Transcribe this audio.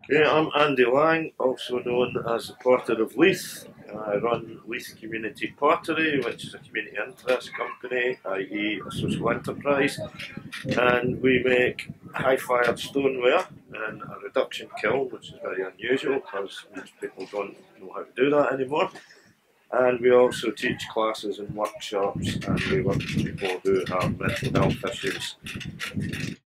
Yeah, I'm Andy Lang, also known as the Porter of Leith. I run Leith Community Pottery, which is a community interest company, i.e. a social enterprise, and we make high-fired stoneware in a reduction kiln, which is very unusual because most people don't know how to do that anymore. And we also teach classes and workshops, and we work with people who have mental health issues.